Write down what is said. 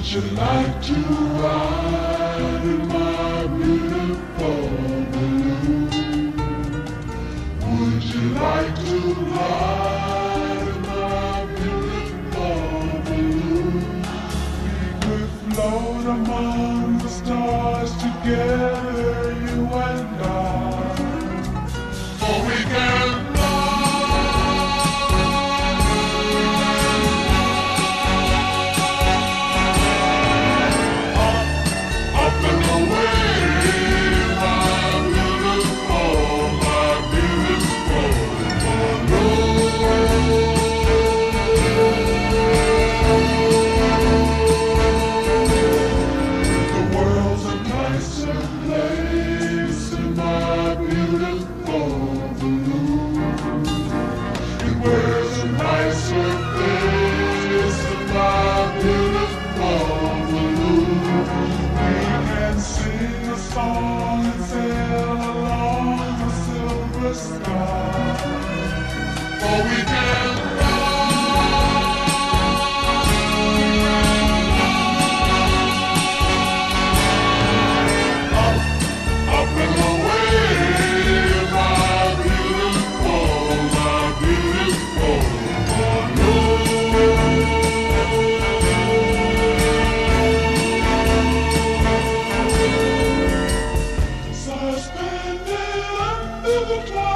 you like to ride in my beautiful balloon? Would you like to ride in my beautiful balloon? We could float among the stars together, you and I. Or we can song and sail along the silver sky. Or we can up and away, my beautiful balloon. Suspended under the clouds.